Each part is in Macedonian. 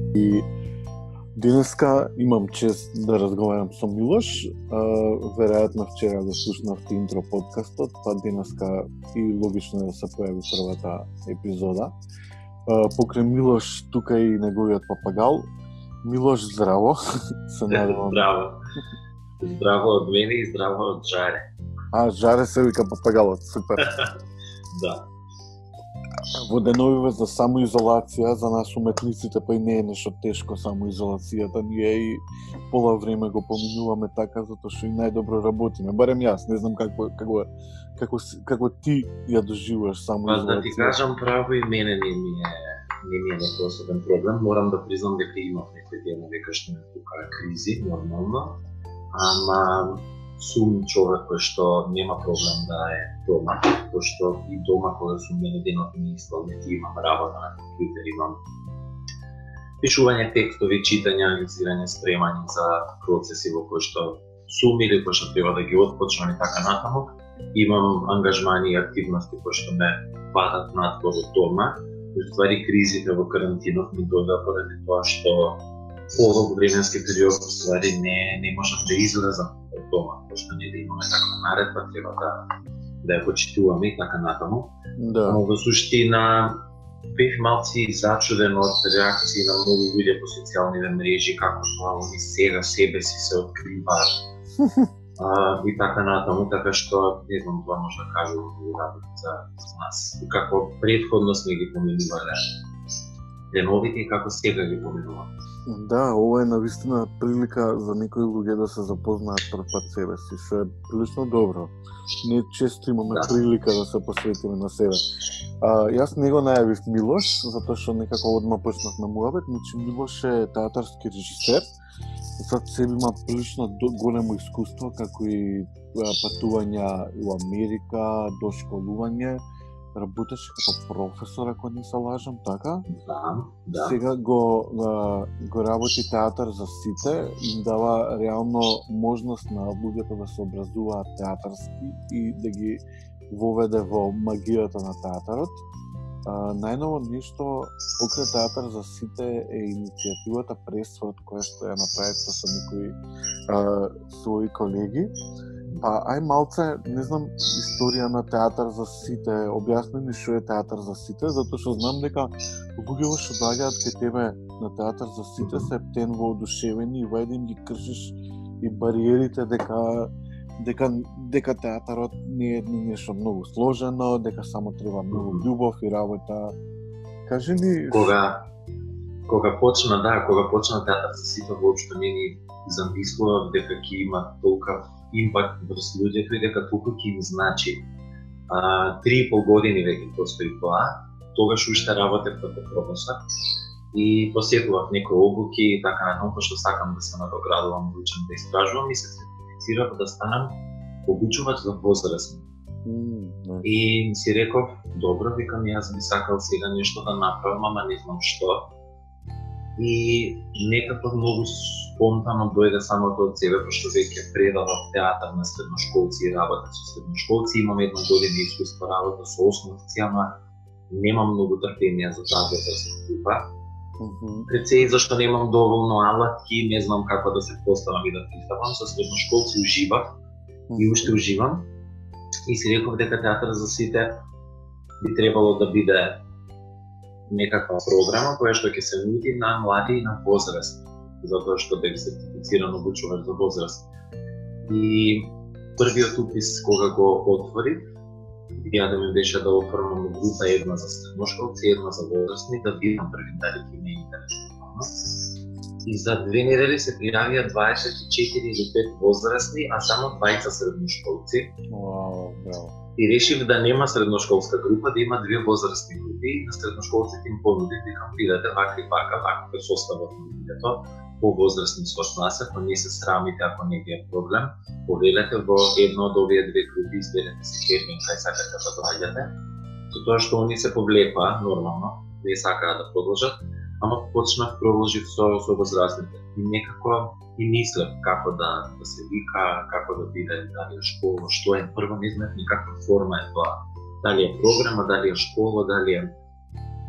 И денеска имам чест да разговарам со Милош. Веројатно вчера го слушнавте интро подкастот, па денеска и логично да се појави првата епизода. Покрај Милош тука и неговиот папагал. Милош, здраво. Се надевам. Здраво. Здраво од мене и здраво од Жаре. Жаре се вика папагалот, супер. Да. Во деновиве за самоизолација, за нас уметниците па и не е нешто тешко самоизолацијата, ние и пола време го поминуваме така, затоа што и најдобро работиме. Барем јас, не знам како ти ја доживуваш самоизолација. Да ти кажам право, и мене не ми е некој особен проблем. Морам да признам дека имав некој ден дека што ме тука кризи, нормално. Ама сум човек кој што нема проблем да е дома, пошто и дома кога сум мене денот ми исполнети, имам работа на компјутер, имам пишување текстови, читање, анализирање, спремање за процеси во кои што сум или кои што треба да ги отпочнам и така натаму. Имам ангажмани и активности кои што ме падат надвор од дома. Уствари кризите во карантинот ми дојдоа поради тоа што овој временски период уствари не можам да излезам од дома, пошто не да имаме таква наредба, треба да ја почитуваме и така натаму. Да. Но во суштина бев малци зачуден од реакции на многу луѓе по социјалните мрежи, како тоа они сега себе си се откриваат и така натаму, така што не знам, тоа може да кажа многу работи за нас. И како претходно сме ги поминувале деновите и како сега ги поминуваме. Да, ова е навистина прилика за некои луѓе да се запознаат прв пат себе си, што е прилично добро. Не често имаме прилика да се посветиме на себе. Јас не го најавив Милош, затоа што некако одма почнавме муабет, значи Милош е театарски режисер. Зад себе има прилично големо искуство, како и патувања во Америка, дошколување. Работеше како професор, ако не се лажам, така? Да. Сега го работи театар за сите, им дава реално можност на луѓето да се образуваат театарски и да ги воведе во магијата на театарот. Најново нешто покрај театар за сите е иницијативата Пресврт, која што ја направивте со некои своји колеги. Ај малце, не знам, историја на театар за сите, објасни ни што е театар за сите, затоа што знам дека луѓето што доаѓаат кај тебе на театар за сите се птен воодушевени и вајде им ги кршиш и бариерите дека театарот не е нешто многу сложено, дека само треба многу љубов и работа. Кажи ни... Кога почна театар за сите, воопшто не ни замислував дека ќе има толков импакт врз луѓето и дека толку ќе им значи. 3,5 години веќе постои тоа, тогаш уште работев како професор и посетував некои обуки и така натаму, пошто сакам да се надоградувам, да учам, да истражувам и се сертифицирав да станам обучувач за возрастни. И си реков, добро, викам, јас би сакал сега нешто да направам, ама не знам што. И некако многу спонтано дојде самото од себе, пошто веќе предавав театар на средношколци и работев со средношколци. Имам 1 година искуство работа со основци, ама немам многу трпение за таа возрастна група. Пред се и зашто немам доволно алатки, не знам како да се поставам и да пристапам. Со средношколци уживав и уште уживам. И си реков дека театар за сите би требало да биде некаква програма која што ќе се нуди на млади и на возраст, затоа што бев сертифициран обучувач за возраст. И првиот упис кога го отворив, ја да ми беше да оформам група, една за средношколци, една за возрастни, да видам први дали ќе ме интересува. И за 2 недели се пријавија 24 или 5 возрастни, а само 20 средношколци. И решив да нема средношколска група, да има 2 возрастни групи. На средношколците им понудив, викам, видете, вака и вака е составот на луѓето, по возрастни со нас, ако не се срамите, ако не ви е проблем, повелете во една од овие 2 групи, изберете се хермин, кај сакате да доаѓате. Со тоа што они се повлекоа, нормално, не сакаа да продолжат, ама продолжив со возрастните. И некако и мислев како да се вика, како да биде, дали е школа, што е, прво не знаев никаква форма е тоа. Дали е програма, дали е школа, дали е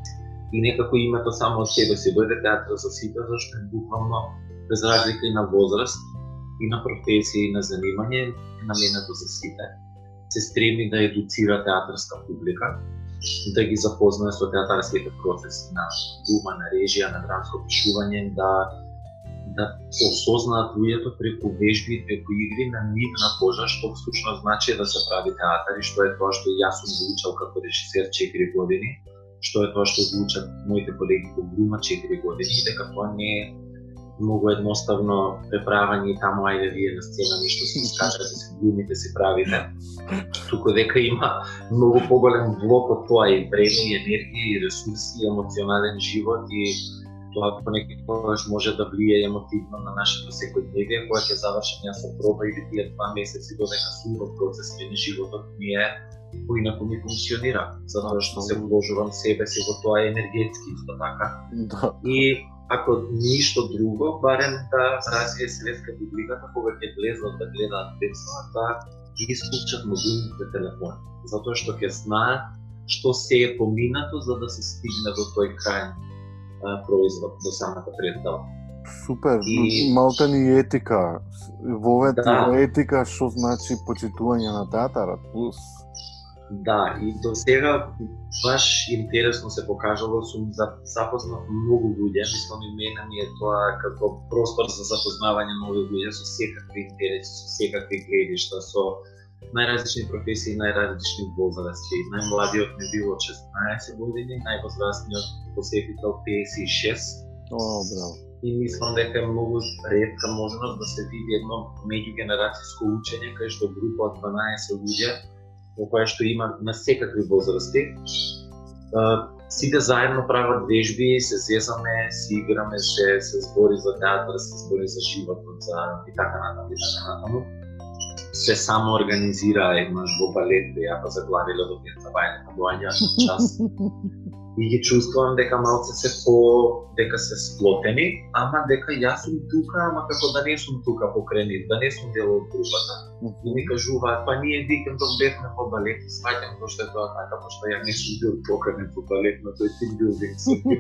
и некако името само од себе си дојде театар за сите, зашто е буквално без разлика и на возраст, и на професија, и на занимање, е наменето за сите. Се стреми да едуцира театарска публика, да ги запознае со театарските процеси на дума, на режија, на драмско пишување, да осознаат луѓето преку вежби и преку игри на нив на кожа, што всушност значи да се прави театар и што е тоа што јас сум го учел како режисер 4 години, што е тоа што го учат моите колеги по глума 4 години, и дека тоа не е многу едноставно преправање и таму ајде вие на сцена нешто си скачате, си глумите, си правите. Туку дека има многу поголем влог од тоа и време, и енергија, и ресурси, и емоционален живот, и тоа понекогаш може да влие емотивно на нашето секојдневие, кога ќе завршам јас со проба или тие 2 месеци додека сум во процес на животот ми е поинаку ми функционира, затоа што се вложувам себе си во тоа енергетски исто така. Да. И ако ништо друго, барем да развие светска публиката кога ќе влезат да гледаат представа, да ги исклучат мобилните телефони, затоа што ќе знаат што се е поминато за да се стигне до тој крајен производ, до самата представа. Супер, И- малта ни етика. Вовет Да. етика што значи почитување на театарот, плюс. Да, и до сега баш интересно се покажало, сум запознав многу луѓе, мислам и мене ми е тоа како простор за запознавање нови луѓе со секакви интереси, со секакви гледишта, со најразлични професии, најразлични возрасти. Најмладиот ми бил од 16 години, највозрастниот посетител 56. О, браво. И мислам дека е многу ретка можност да се види едно меѓугенерацијско учење кај што група од 12 луѓе во која што има на секакви возрасти. Сите заедно прават вежби, се зезаме, си играме, се збори за театар, се збори за животот, за и така натаму. Се само организира еднаш во балет, ја па заглавиле до Петца Бајлека доаѓа час. И ги чувствувам дека малце дека се сплотени, ама дека јас сум тука, ама како да не сум тука покрај нив, да не сум дел од групата. И ми кажуваат, па ние викендов бевме во балет и сваќам што е тоа така, пошто ја не сум бил поканен во балет на тој тим билдинг.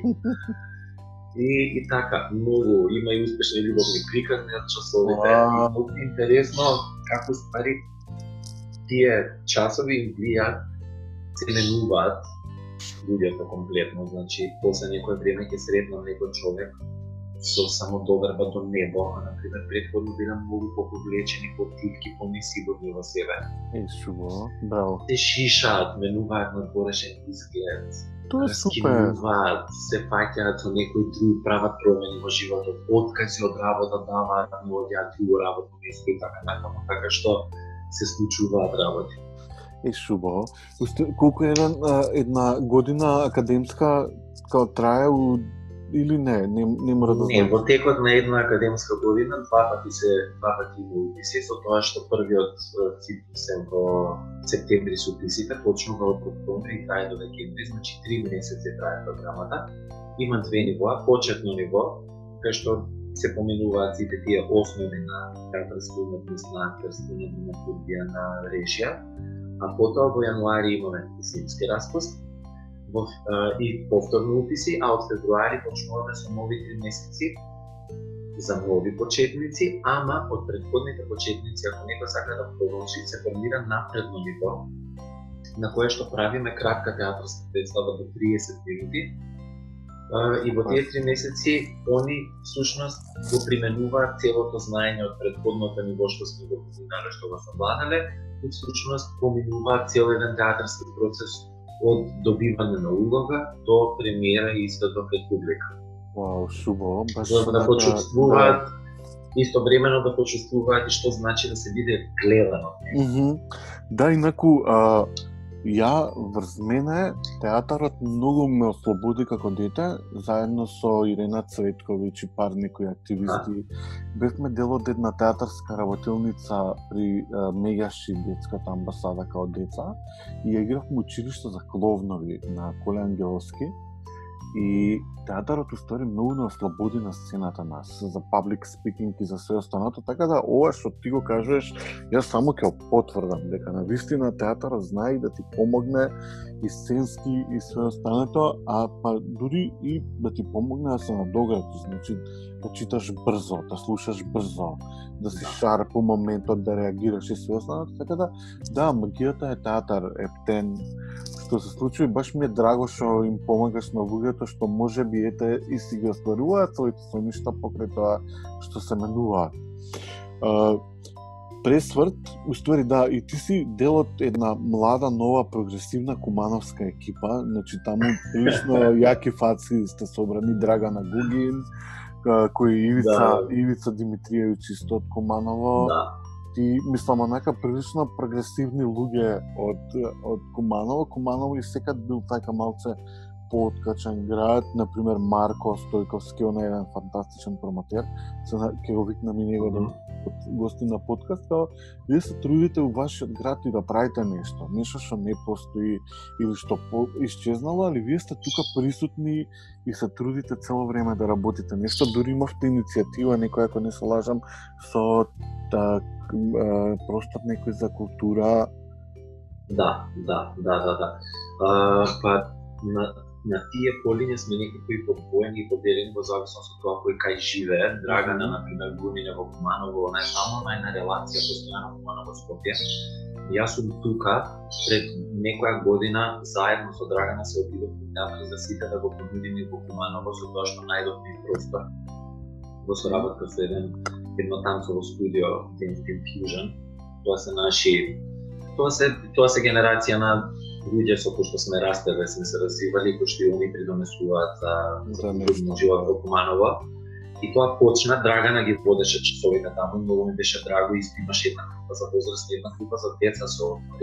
И така, многу има и успешни љубовни приказни од часовите. И многу интересно како ствари тие часови им влијат, се менуваат луѓето комплетно, значи после некој време ќе сретнам некој човек со само доверба до небо, а например претходно била многу поповлечени, потивки, понесигурни во себе. Шубо, браво. Се шишаат, менуваат на порешен изглед, Тоа е супер. раскинуваат, се фаќаат со некој друг, прават промени во животот, откази од работа даваат, но одјаат друго работно место и така натаму, така што се случуваат работи. Шубо. Колку е една година академска као трае или не мора да Не, знам. во текот на една академска година два пати има уписи, со тоа што првиот циклус е во септември со уписите, почнува од октомври и трае до декември, значи 3 месеци трае програмата. Има 2 нивоа, почетно ниво, кај што се поменуваат сите тие основи на театарска уметност, на актерство, на драматургија, на режија. А потоа во јануари имаме зимски распуст и повторно уписи, а од февруари почнуваме со нови 3 месеци за нови почетници, ама од претходните почетници, ако некој сака да продолжи, се формира напредно ниво, на кое што правиме кратка театарска представа до 30 минути. И во тие 3 месеци они всушност го применуваат целото знаење од претходното ниво што сме го поминале, што го совладале, и всушност поминуваат цел еден театарски процес од добивање на улога до премиера и изведба пред публика. Вау, шубо, баш За да почувствуваат, истовремено да почувствуваат и што значи да се биде гледан од него. Да, инаку, ја врз мене театарот многу ме ослободи како дете, заедно со Ирена Цветковиќ и пар некои активисти. Бевме дел од една театарска работилница при Меѓаши детската амбасада као деца и ја игравме училиште за кловнови на Коле Ангеловски. И театарот устори многу не ослободи на сцената нас за public speaking и за све останато, така да ова што ти го кажеш, јас само ќе потврдам дека навистина театарот знае да ти помогне и сценски и све останато, а па дури и да ти помогне да се надоградиш, значи да читаш брзо, да слушаш брзо, да си шар по моментот, да реагираш и све останато, така да, магијата е театар, ептен, што се случи, баш ми е драго што им помагаш на луѓето што можеби ете и си ги остваруваат своите соништа покрај тоа што се менуваат. Пресврт, уствари да, и ти си дел од една млада, нова, прогресивна кумановска екипа, значи таму прилично јаки фаци сте собрани, Драгана Гугин, кој Ивица Димитриевич исто од Куманово. Да. Ти, мислам, онака прилично прогресивни луѓе од Куманово. Куманово и секад бил така малце пооткачен град, например Марко Стојковски, он е еден фантастичен промотер, ќе го викнам и него да гости на подкаст, вие се трудите у вашиот град и да правите нешто што не постои или што исчезнало, али вие сте тука присутни и се трудите цело време да работите нешто, дури имавте иницијатива, некоја, ако не се лажам, со простор некој за култура. Да. Па на тие полиња сме некако и подвоени и поделени во зависност од тоа кој кај живее. Драгана, например, Гунина во Куманово, она е само една релација постојано Куманово Скопје. Јас сум тука пред некоја година заедно со Драгана се обидовме театар за сите да го понудиме во Куманово, со тоа што најдовме простор во соработка со едно танцово студио Dance Team Fusion. Тоа се генерација на луѓе со кои што сме растеле, сме се развивали, кои што и они придонесуваат за културен живот во Куманово. И тоа почна, Драгана ги водеше часовите таму, многу ми беше драго, исто имаше една група за возрастни, една група за деца се отвори.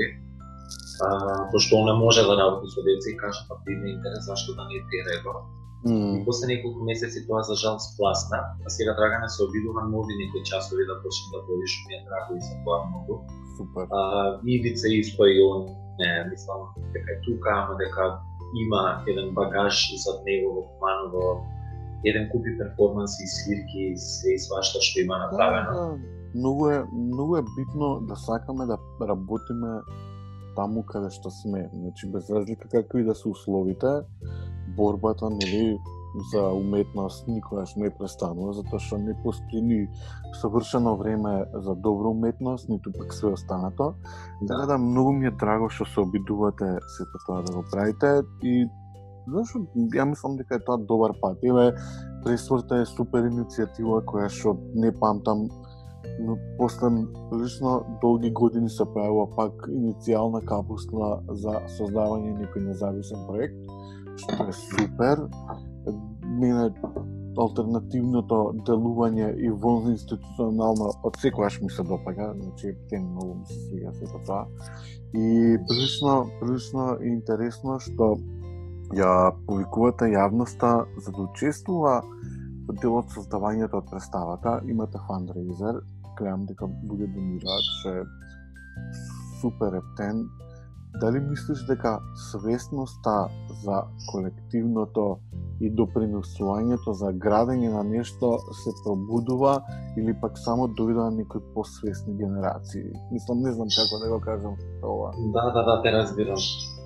Пошто она може да работи со деца и кажа, па има интерес, зашто да не терето. И после неколку месеци тоа за жал спласна, а сега Драгана се обидува нови некои часови да почне да води, што ми е драго и за тоа многу. Супер. Ивица исто и он, мислам дека е тука, ама дека има еден багаж зад него во Куманово, еден купи перформанси, свирки, све и свашта што има направено. Многу е битно да сакаме да работиме таму каде што сме. Значи, без разлика какви да се условите, борбата, нели, за уметност никогаш не престанува, затоа што не постои ни совршено време за добра уметност, ниту пак све останато. Така да многу ми е драго што се обидувате сето тоа да го правите и зашто ја мислам дека е тоа добар пат. Пресврта е супер иницијатива која што не памтам, но после лично долги години се појавува пак иницијална капусна за создавање некој независен проект, што е супер. Мене алтернативното делување и институционално од секогаш ми се допаѓа, значи многу ми се свига сето тоа. И прилично интересно што ја повикувате јавноста за да учествува во дел од создавањето од представата. Имате фандрейзер, гледам дека луѓе донираат, што е супер ептен. Дали мислиш дека свесноста за колективното и допринесувањето за градење на нешто се пробудува или пак само дојдува некои посвесни генерации? Мислам, не знам како да го кажам ова. Да, те разбирам.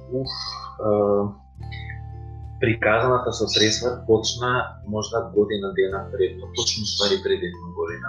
Приказаната со Пресврт почна можда година дена предно, точно ствари пред една година.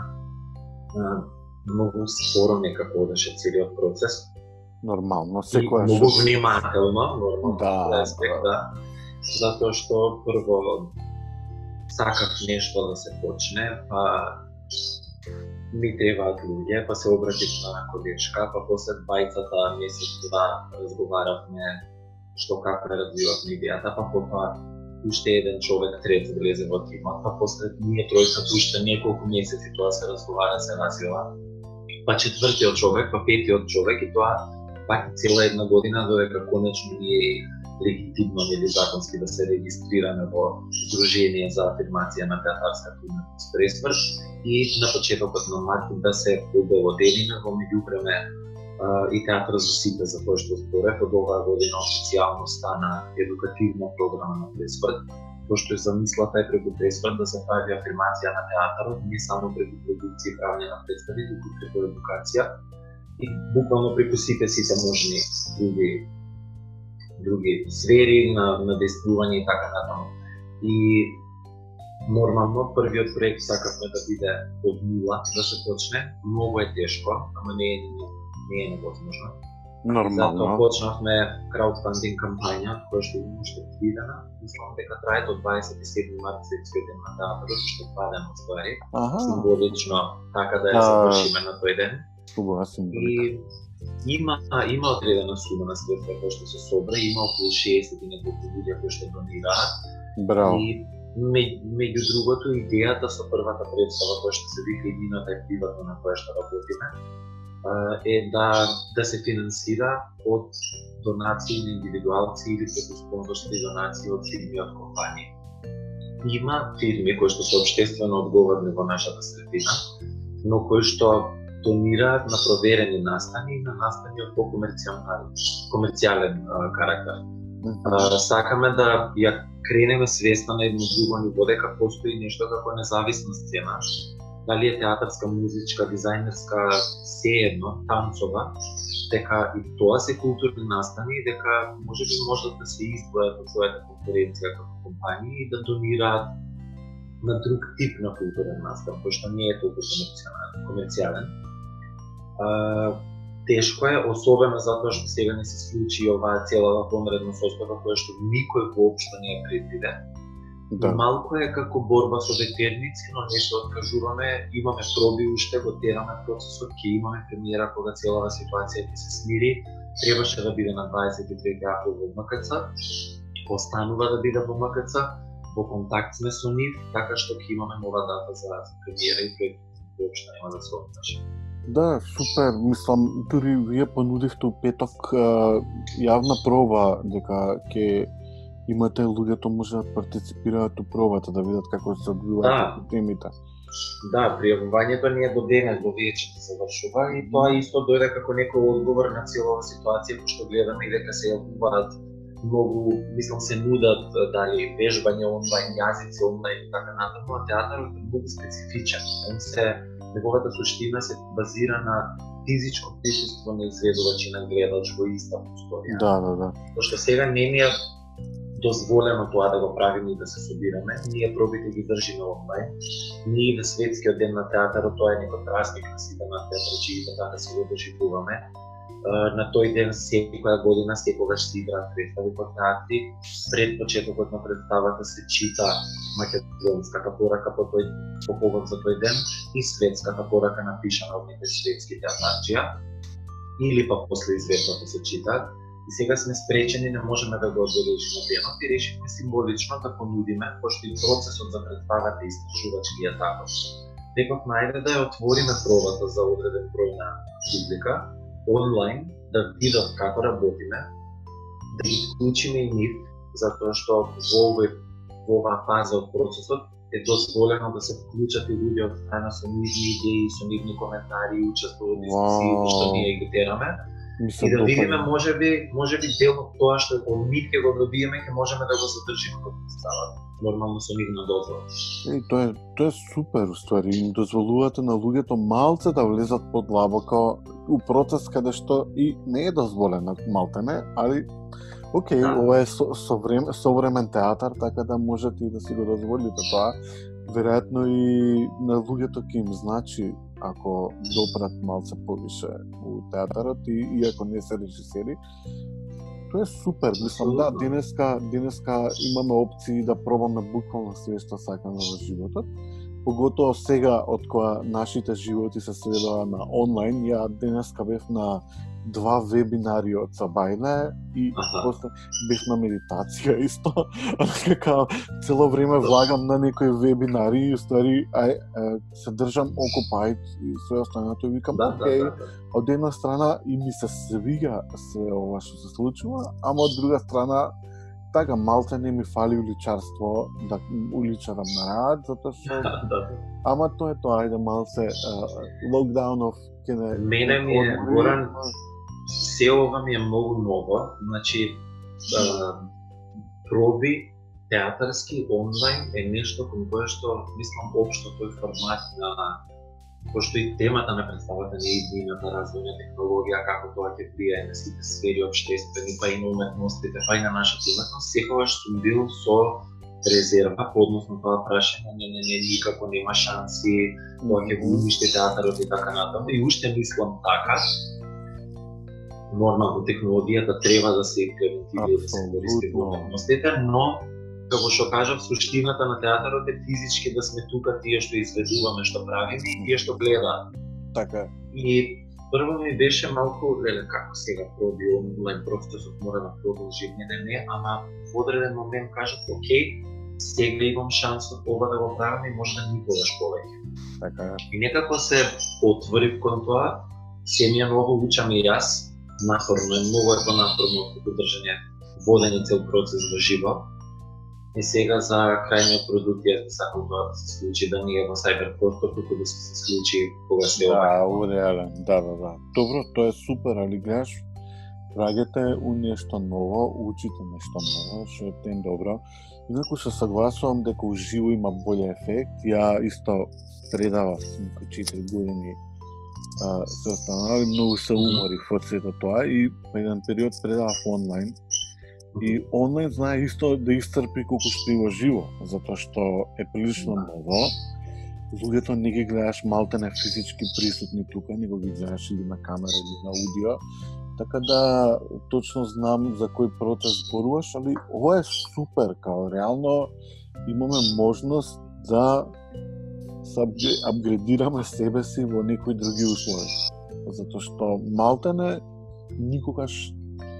Многу споро некако одеше целиот процес. Нормално, секојаш. Многу внимателно, нормално, да. Затоа што прво сакав нешто да се почне, па ми требаат луѓе, па се обратив на колешка, па после 20 месец-два разговаравме што како развивавме идејата, па потоа уште еден човек трет влезе во тимот, па после ние тројката уште неколку месеци тоа се разговара, се развива, па четвртиот човек, па петиот човек и тоа пак цела една година додека конечно ние легитимно или законски да се регистрираме во Сдружение за афирмација на театарската уметност Пресврт и на почетокот на март да се обелодениме во меѓувреме и театар за сите, за тоа што зборев, од оваа година официјално стана едукативна програма на Пресврт, тоа што е замислата е преку Пресврт да се прави афирмација на театарот, не само преку продукција и правење на представи, туку преку едукација и буквално преку сите можни други други сфери на действување и така натаму. И нормално првиот проект сакавме да биде од нула да се почне. Многу е тешко, ама не е невозможно. Нормално. Затоа почнавме краудфандинг кампања, која што има уште предвидена. Мислам дека трае до 27 март светскиот ден на театарот, уште 2 дена оствари. Символично така да ја завршиме на тој ден. И има одредена сума на средства која што се собра, има околу 60 и неколку луѓе кои што донираат. Браво. И меѓу другото, идејата со првата представа која што се вика Иднината е приватно на која што работиме, е да се финансира од донации на индивидуалци или преку спонзорски донации од фирми од компании. Има фирми кои што се општествено одговорни во нашата средина, но кои што донираат на проверени настани и на настани од по-комерцијален карактер. Сакаме да ја кренеме свеста на едно друго ниво, дека постои нешто како независна сцена, дали е театарска, музичка, дизајнерска, сеедно, танцова, дека и тоа се културни настани и дека можеби можат да се издвојат од својата конкуренција како компании и да донираат на друг тип на културен настан, кој што не е толку комерцијален. Тешко е, особено затоа што сега не се случи оваа целава вонредна состојба која што никој воопшто не е предвиден. Да. Малку е како борба со ветерници, но не се откажуваме, имаме проби уште, го тераме процесот, ќе имаме премиера кога целава ситуација ќе се смири. Требаше да биде на 23 април во МКЦ, останува да биде во МКЦ, во контакт сме со нив, така што ќе имаме нова дата за премиера и проектот воопшто нема да се откаже. Да, супер, мислам, дури вие понудивте у петок јавна проба, дека ќе имате луѓето може да партиципираат у пробата, да видат како се одвиваат темите. Да, пријавувањето не е до денес, до вечер се завршува и тоа исто дојде како некој одговор на целава ситуација кој што гледаме и дека се јавуваат многу, мислам се нудат дали вежбање онлайн, јазици онлайн и така натаму, а театарот е многу специфичен. Неговата суштина се базира на физичко присуство на изведувач и на гледач во иста просторија. Да. Тоа што сега не ни е дозволено тоа да го правиме и да се собираме, ние пробите ги држиме онлайн. Ние да светскиот ден на театарот, тоа е некој празник на сите на театрачиите, така се го доживуваме. На тој ден секоја година секогаш се играат представи по театри. Пред почетокот на представата се чита македонската порака по повод за тој ден и светската порака напишана од некој светски театарчија, или па после известното се читаат. И сега сме спречени, не можеме да го одбележиме денот и решивме символично да понудиме, пошто и процесот за представата и истражувачки е таков. Рековме ајде да ја отвориме пробата за одреден број на публика онлайн, да видат како работиме, да ги вклучиме и нив, затоа што во оваа фаза од процесот е дозволено да се вклучат и луѓе од страна со нивни идеи, со нивни коментари и учествуваат во дискусии што ние ги тераме. И да видиме можеби дел од тоа што од нив ќе го добиеме, ќе можеме да го задржиме во представата. Нормално со нивна дозвола. Тоа е супер, уствари, им дозволувате на луѓето малце да влезат подлабоко у процес каде што и не е дозволено малтене, али окей, ова е современ театар, така да можете и да си го дозволите тоа. Веројатно и на луѓето ќе им значи ако допрат малце повише у театарот и иако не се режисери. Тоа е супер, мислам да, денеска имаме опции да пробаме буквално све што сакаме во животот. Поготово сега, од која нашите животи се сведува на онлайн, ја денеска бев на 2 вебинари од Сабајне и после бев на медитација исто. Како цело време влагам на некои вебинари и уствари се држам окупајт и све останато и викам окей, од една страна и ми се свига се ова што се случува, ама од друга страна така малце не ми фали уличарство да уличарам на рад, затоа што ама тоа е тоа, ајде малце локдаунов ќе не мене ми е Горан, се ова ми е многу ново, значи проби театарски онлайн е нешто кон кое што мислам општо тој формат пошто и темата на представата не е иднината развојна технологија, како тоа ќе влијае на сите сфери општествени, па и на уметностите, па и на нашата уметност, секогаш сум бил со резерва, односно тоа прашање, не, никако нема шанси, тоа ќе го уништи театарот и така натаму. И уште мислам така, нормално технологијата треба да се имплементира и да се користи во уметностите, но како што кажав, суштината на театарот е физички да сме тука, тие што изведуваме, што правиме и тие што гледаат. Така. И прво ми беше малку, како сега проби онлайн процесот мора да продолжи, не, ама во одреден момент кажав, окей, сега имам шанс ова да го правам и може да никогаш повеќе. Така. И некако се отворив кон тоа, се ми е многу учам и јас, напорно е, многу е понапорно одржање, водење цел процес во живо. И сега за крајниот продукт јас би сакал тоа да се случи, да не е во сајберпростор, туку да се случи кога се ова. Реален, да. Добро, тоа е супер, али гледаш, праѓате у нешто ново, учите нешто ново, што е тен добро. Инаку се согласувам дека уживо има боле ефект. Ја исто предавав 4 години се останали, многу се уморив од сето тоа и по еден период предавав онлайн. И онлайн знае исто да isцрпи колку што и во живо, затоа што е прилично ново. Луѓето не ги гледаш малтене физички присутни тука, не го ги гледаш или на камера или на аудио. Така да точно знам за кој процес зборуваш, али ова е супер, као реално имаме можност да апгрейдираме себе си во некои други услови. Затоа што малтене никогаш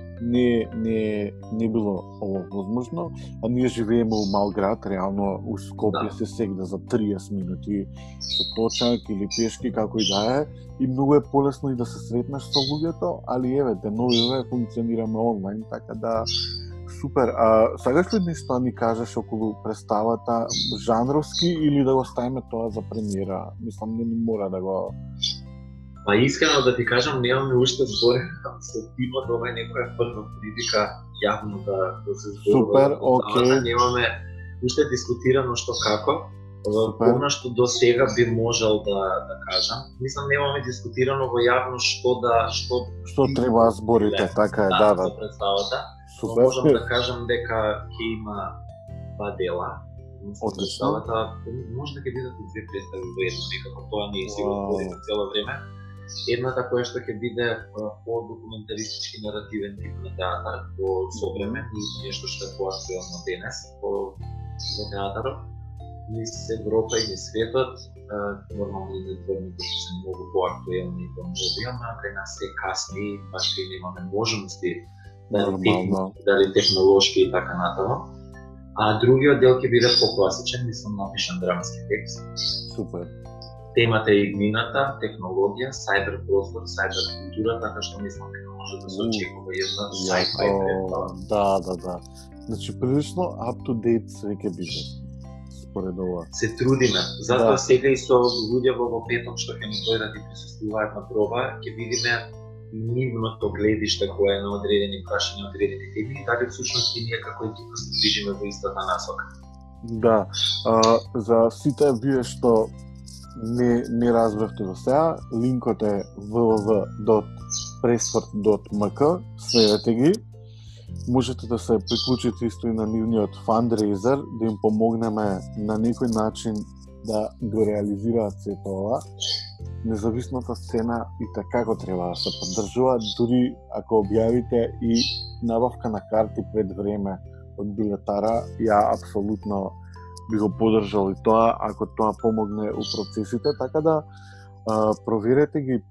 не било ово возможно, а ние живееме у мал град, реално у Скопје се сегда за 30 минути со точак или пешки, како и да е, и многу е полесно и да се сретнеш со луѓето, али еве, деновиве функционираме онлайн, така да супер. А сакаш ли нешто да ни кажеш околу представата, жанровски, или да го ставиме тоа за премиера? Мислам, не мора да го... Па искрено да ти кажам, немаме уште зборено со тимот, ова е некоја прва прилика јавно да се зборува. Супер, окей. Немаме уште дискутирано што како. Она што до сега би можел да кажам. Мислам, немаме дискутирано во јавно што треба да зборите, така е, да. За представата. Супер. Можам да кажам дека ќе има 2 дела. Отлично. Може да ќе бидат и 2 представи во едно, некако тоа не е сигурно цело време. Едната која што ќе биде по документаристички наративен тип на театар, по современ и нешто што е поактуелно денес во театарот. Низ Европа и низ светот, нормално и затворните што се многу поактуелни и по-нови, ама кај нас се касни, баш кај немаме можности дали технолошки и така натаму. А другиот дел ќе биде по-класичен, мислам напишан драмски текст. Супер. Темата е иднината, технологија, сајберпростор, сајберкултура, така што мислам дека може да се очекува една sci-fi представа. Да. Значи прилично up to date све ќе биде. Според ова. Се трудиме. Затоа сега и со луѓе во петок што ќе ни дојдат и присуствуваат на проба, ќе видиме нивното гледиште кое е на одредени прашања, одредени теми, и дали всушност и ние како екипа се движиме во истата насока. Да. За сите вие што не разбравте до сега, линкот е www.pressford.mk, следете ги. Можете да се приклучите исто и на нивниот фандрейзер, да им помогнеме на некој начин да го реализираат се тоа. Независната сцена и така како треба да се поддржува, дури ако објавите и набавка на карти пред време од билетара, ја апсолутно би го поддржал и тоа, ако тоа помогне у процесите, така да проверете ги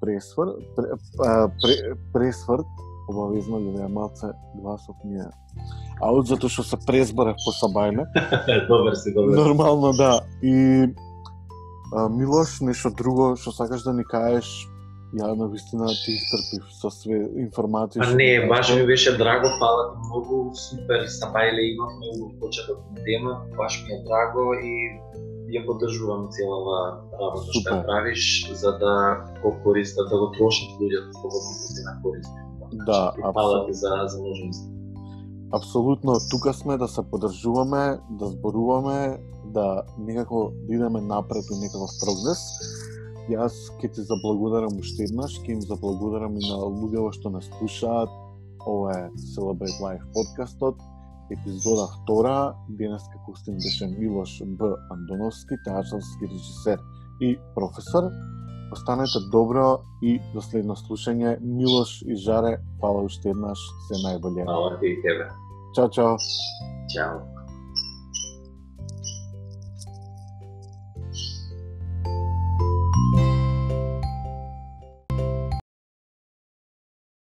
Пресфорд, обавезно ли да ја малце гласов ми е аут, затоа што се презборев по сабајме. Добар си. Нормално, да. И Милош, нешто друго што сакаш да ни кажеш? Ја навистина ти истрпив со све информации. Не, баш ми беше драго, фала ти многу, супер сабајле имавме у почеток на тема, баш ми е драго и ја поддржувам целава работа што ја правиш, за да го користат, да го трошат луѓето слободно да се накористат. Да, фала ти за можност. Апсолутно, тука сме да се поддржуваме, да зборуваме, да некако да идеме напред у некаков прогрес. Јас ќе ти заблагодарам уште еднаш, ќе им заблагодарам и на луѓето што нас слушаат. Ова е Celebrate Life подкастот, епизода 2. Денеска гостин беше Милош Б. Андоновски, театарски режисер и професор. Останете добро и до следно слушање. Милош и Жаре, фала уште еднаш, се најболje. Фала ти и тебе. Чао, чао. Чао.